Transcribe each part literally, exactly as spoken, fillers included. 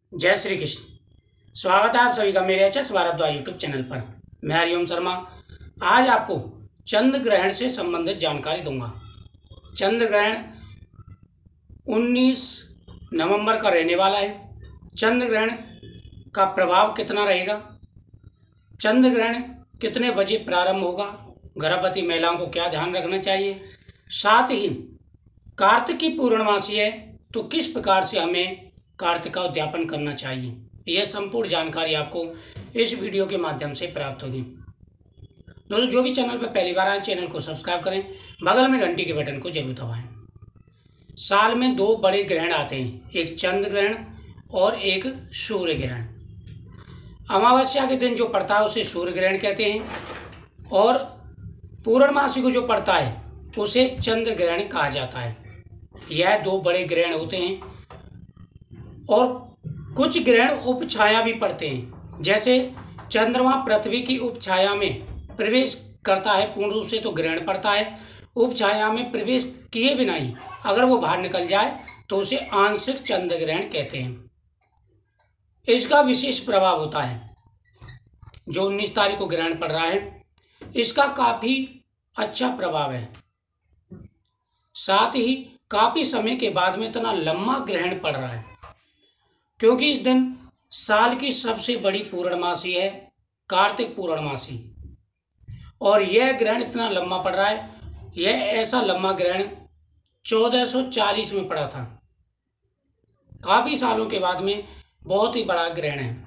जय श्री कृष्ण। स्वागत है आप सभी का मेरे H S Bhardwaj YouTube channel पर। मैं हरिओम शर्मा आज आपको चंद्र ग्रहण से संबंधित जानकारी दूंगा। चंद्र ग्रहण उन्नीस नवंबर का रहने वाला है। चंद्र ग्रहण का प्रभाव कितना रहेगा, चंद्र ग्रहण कितने बजे प्रारंभ होगा, गर्भवती महिलाओं को क्या ध्यान रखना चाहिए, साथ ही कार्तिक की पूर्णमासी है तो किस प्रकार से हमें कार्तिक का उद्यापन करना चाहिए, यह संपूर्ण जानकारी आपको इस वीडियो के माध्यम से प्राप्त होगी। दोस्तों, जो भी चैनल पर पहली बार आए चैनल को सब्सक्राइब करें, बगल में घंटी के बटन को जरूर दबाएं। साल में दो बड़े ग्रहण आते हैं, एक चंद्र ग्रहण और एक सूर्य ग्रहण। अमावस्या के दिन जो पड़ता है उसे सूर्य ग्रहण कहते हैं और पूर्णमासी को जो पड़ता है उसे चंद्र ग्रहण कहा जाता है। यह दो बड़े ग्रहण होते हैं और कुछ ग्रहण उपछाया भी पड़ते हैं, जैसे चंद्रमा पृथ्वी की उपछाया में प्रवेश करता है पूर्ण रूप से तो ग्रहण पड़ता है, उपछाया में प्रवेश किए बिना ही अगर वो बाहर निकल जाए तो उसे आंशिक चंद्र ग्रहण कहते हैं। इसका विशेष प्रभाव होता है। जो उन्नीस तारीख को ग्रहण पड़ रहा है इसका काफ़ी अच्छा प्रभाव है, साथ ही काफ़ी समय के बाद में इतना लंबा ग्रहण पड़ रहा है क्योंकि इस दिन साल की सबसे बड़ी पूर्णमासी है, कार्तिक पूर्णमासी, और यह ग्रहण इतना लंबा पड़ रहा है। यह ऐसा लंबा ग्रहण चौदह सौ चालीस में पड़ा था। काफ़ी सालों के बाद में बहुत ही बड़ा ग्रहण है।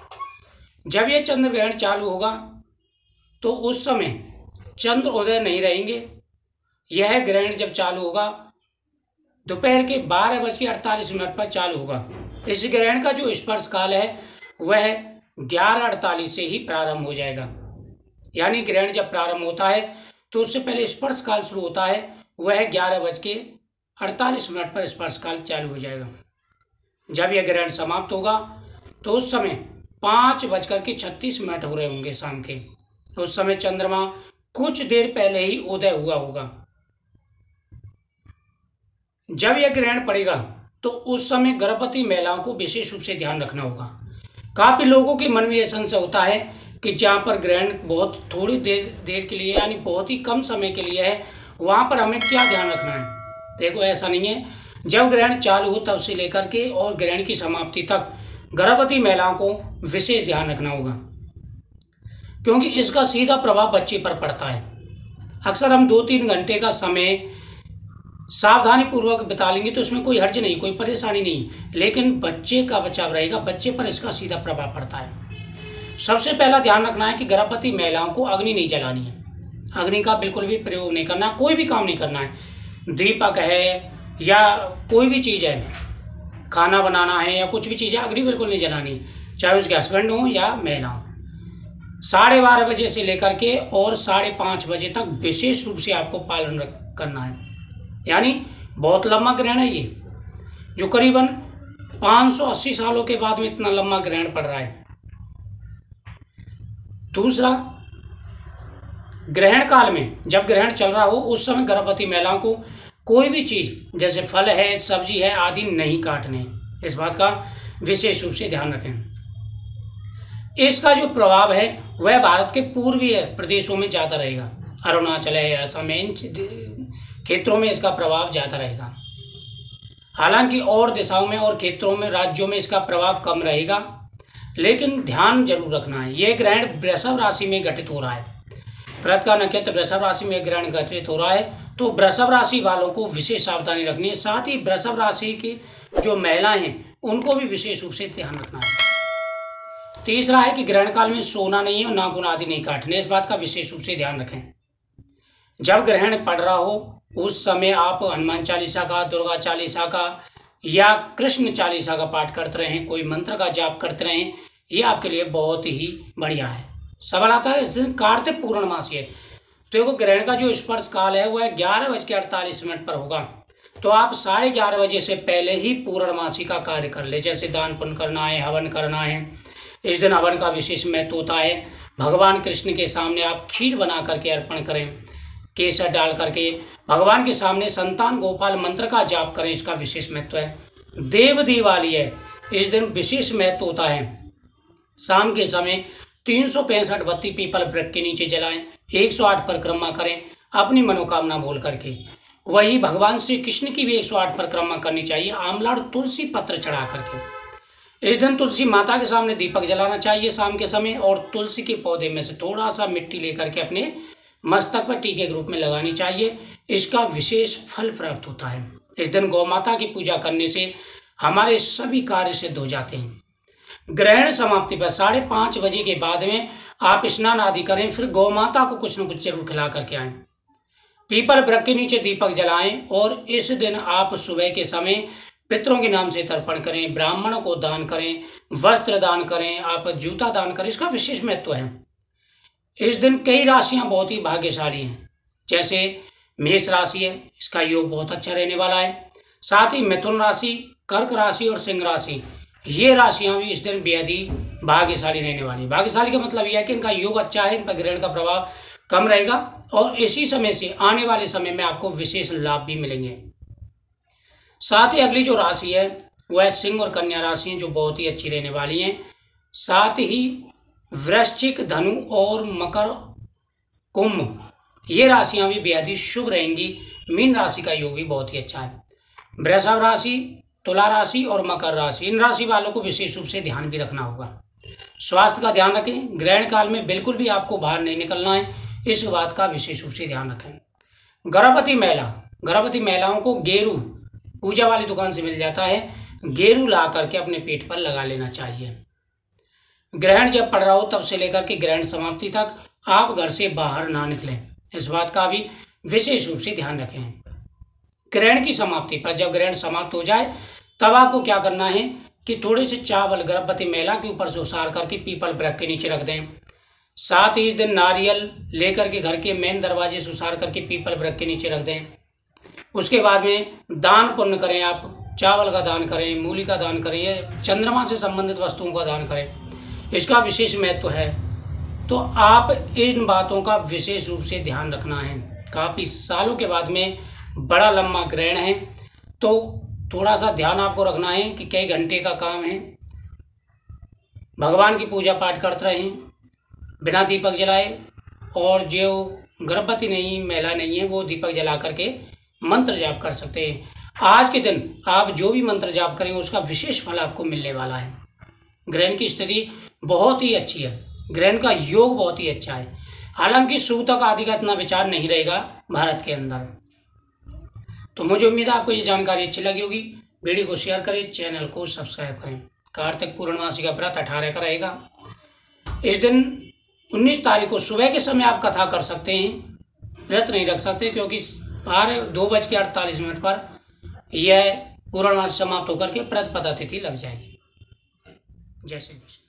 जब यह चंद्र ग्रहण चालू होगा तो उस समय चंद्र उदय नहीं रहेंगे। यह ग्रहण जब चालू होगा दोपहर के बारह बज के अड़तालीस मिनट पर चालू होगा। इस ग्रहण का जो स्पर्श काल है वह ग्यारह अड़तालीस से ही प्रारंभ हो जाएगा। यानी ग्रहण जब प्रारंभ होता है तो उससे पहले स्पर्श काल शुरू होता है, वह ग्यारह बज के अड़तालीस मिनट पर स्पर्श काल चालू हो जाएगा। जब यह ग्रहण समाप्त होगा तो उस समय पाँच बजकर के छत्तीस मिनट हो रहे होंगे शाम के। उस समय चंद्रमा कुछ देर पहले ही उदय हुआ होगा। जब यह ग्रहण पड़ेगा तो उस समय गर्भवती महिलाओं को विशेष रूप से ध्यान रखना होगा। काफ़ी लोगों के मन में यह संशय होता है कि जहाँ पर ग्रहण बहुत थोड़ी देर देर के लिए यानी बहुत ही कम समय के लिए है वहाँ पर हमें क्या ध्यान रखना है। देखो, ऐसा नहीं है। जब ग्रहण चालू हो तब से लेकर के और ग्रहण की समाप्ति तक गर्भवती महिलाओं को विशेष ध्यान रखना होगा क्योंकि इसका सीधा प्रभाव बच्चे पर पड़ता है। अक्सर हम दो तीन घंटे का समय सावधानी पूर्वक बिता लेंगे तो इसमें कोई हर्ज नहीं, कोई परेशानी नहीं, लेकिन बच्चे का बचाव रहेगा, बच्चे पर इसका सीधा प्रभाव पड़ता है। सबसे पहला ध्यान रखना है कि गर्भवती महिलाओं को अग्नि नहीं जलानी है। अग्नि का बिल्कुल भी प्रयोग नहीं करना, कोई भी काम नहीं करना है। दीपक है या कोई भी चीज़ है, खाना बनाना है या कुछ भी चीज़ है, अग्नि बिल्कुल नहीं जलानी, चाहे उसके हस्बैंड हो या महिला हो। साढ़े बारह बजे से लेकर के और साढ़े पाँच बजे तक विशेष रूप से आपको पालन करना है। यानी बहुत लंबा ग्रहण है ये, जो करीबन पाँच सौ अस्सी सालों के बाद में इतना लंबा ग्रहण पड़ रहा है। दूसरा, ग्रहण काल में जब ग्रहण चल रहा हो उस समय गर्भवती महिलाओं को कोई भी चीज़ जैसे फल है, सब्जी है आदि नहीं काटने। इस बात का विशेष रूप से ध्यान रखें। इसका जो प्रभाव है वह भारत के पूर्वीय प्रदेशों में ज़्यादा रहेगा। अरुणाचल है, असम है, इन क्षेत्रों में इसका प्रभाव ज़्यादा रहेगा। हालांकि और दिशाओं में और क्षेत्रों में, राज्यों में इसका प्रभाव कम रहेगा, लेकिन ध्यान जरूर रखना है। यह ग्रहण वृषभ राशि में घटित हो रहा है। कृत का नक्षत्र वृषभ राशि में ग्रहण घटित हो रहा है तो वृषभ राशि वालों को विशेष सावधानी रखनी है। साथ ही वृषभ राशि की जो महिलाएं हैं उनको भी विशेष रूप से ध्यान रखना है। तीसरा है कि ग्रहण काल में सोना नहीं है और नाखून आदि नहीं काटने। इस बात का विशेष रूप से ध्यान रखें। जब ग्रहण पड़ रहा हो उस समय आप हनुमान चालीसा का, दुर्गा चालीसा का या कृष्ण चालीसा का पाठ करते रहें, कोई मंत्र का जाप करते रहें, ये आपके लिए बहुत ही बढ़िया है। सवाल आता है इस दिन कार्तिक पूर्णमासी है तो देखो ग्रहण का जो स्पर्श काल है वह ग्यारह बज के अड़तालीस मिनट पर होगा, तो आप साढ़े ग्यारह बजे से पहले ही पूर्णमासी का कार्य कर ले, जैसे दान पुण्य करना है, हवन करना है। इस दिन हवन का विशेष महत्व होता है। भगवान कृष्ण के सामने आप खीर बना करके अर्पण करें, केसर डाल करके भगवान के सामने संतान गोपाल मंत्र का जाप करें, इसका विशेष महत्व है। देव दिवाली है, इस दिन विशेष महत्व होता है। शाम के समय तीन सौ पैंसठ बत्ती पीपल वृक्ष के नीचे जलाएं, एक सौ आठ परिक्रमा करें अपनी मनोकामना बोल करके। वही भगवान श्री कृष्ण की भी एक सौ आठ परिक्रमा करनी चाहिए आंवला और तुलसी पत्र चढ़ा करके। इस दिन तुलसी माता के सामने दीपक जलाना चाहिए शाम के समय, और तुलसी के पौधे में से थोड़ा सा मिट्टी लेकर के अपने मस्तक पर टीके के रूप में लगानी चाहिए। इसका विशेष फल प्राप्त होता है। इस दिन गौ माता की पूजा करने से हमारे सभी कार्य सिद्ध हो जाते हैं। ग्रहण समाप्ति पर साढ़े पाँच बजे के बाद में आप स्नान आदि करें, फिर गौ माता को कुछ न कुछ जरूर खिला करके आएं। पीपल वृक्ष के नीचे दीपक जलाएं, और इस दिन आप सुबह के समय पितरों के नाम से तर्पण करें, ब्राह्मणों को दान करें, वस्त्र दान करें, आप जूता दान करें। इसका विशेष महत्व है। इस दिन कई राशियां बहुत ही भाग्यशाली हैं, जैसे मेष राशि है, इसका योग बहुत अच्छा रहने वाला है। साथ ही मिथुन राशि, कर्क राशि और सिंह राशि, ये राशियां भी इस दिन बेहद ही भाग्यशाली रहने वाली है। भाग्यशाली का मतलब यह है कि इनका योग अच्छा है, इन पर ग्रहण का प्रभाव कम रहेगा, और इसी समय से आने वाले समय में आपको विशेष लाभ भी मिलेंगे। साथ ही अगली जो राशि है वह सिंह और कन्या राशि है, जो बहुत ही अच्छी रहने वाली हैं। साथ ही वृश्चिक, धनु और मकर, कुंभ, ये राशियां भी बेहद ही शुभ रहेंगी। मीन राशि का योग भी बहुत ही अच्छा है। वृषभ राशि, तुला राशि और मकर राशि, इन राशि वालों को विशेष रूप से ध्यान भी रखना होगा। स्वास्थ्य का ध्यान रखें। ग्रहण काल में बिल्कुल भी आपको बाहर नहीं निकलना है, इस बात का विशेष रूप से ध्यान रखें। गर्भवती महिला, गर्भवती महिलाओं को गेरू पूजा वाली दुकान से मिल जाता है, गेरू ला करके अपने पेट पर लगा लेना चाहिए। ग्रहण जब पड़ रहा हो तब से लेकर के ग्रहण समाप्ति तक आप घर से बाहर ना निकलें, इस बात का भी विशेष रूप से ध्यान रखें। ग्रहण की समाप्ति पर, जब ग्रहण समाप्त हो जाए तब आपको क्या करना है कि थोड़े से चावल गर्भवती महिला के ऊपर से उसार करके पीपल वृक्ष के नीचे रख दें। साथ ही इस दिन नारियल लेकर के घर के मेन दरवाजे से उसार करके पीपल वृक्ष के नीचे रख दें। उसके बाद में दान पुण्य करें, आप चावल का दान करें, मूली का दान करें, या चंद्रमा से संबंधित वस्तुओं का दान करें। इसका विशेष महत्व है, तो आप इन बातों का विशेष रूप से ध्यान रखना है। काफ़ी सालों के बाद में बड़ा लंबा ग्रहण है, तो थोड़ा सा ध्यान आपको रखना है कि कई घंटे का काम है। भगवान की पूजा पाठ करते रहें बिना दीपक जलाए, और जो गर्भवती नहीं महिला नहीं है वो दीपक जला करके मंत्र जाप कर सकते हैं। आज के दिन आप जो भी मंत्र जाप करेंगे उसका विशेष फल आपको मिलने वाला है। ग्रहण की स्थिति बहुत ही अच्छी है, ग्रहण का योग बहुत ही अच्छा है। हालांकि सूतक आदि का इतना विचार नहीं रहेगा भारत के अंदर। तो मुझे उम्मीद है आपको ये जानकारी अच्छी लगी होगी। वीडियो को शेयर करें, चैनल को सब्सक्राइब करें। कार्तिक पूर्णमासी का व्रत अठारह का रहेगा। इस दिन उन्नीस तारीख को सुबह के समय आप कथा कर सकते हैं, व्रत नहीं रख सकते, क्योंकि बारह दो बज के अड़तालीस मिनट पर यह पूर्णमासी समाप्त होकर के प्रतिपदा तिथि लग जाएगी। जय श्री कृष्ण।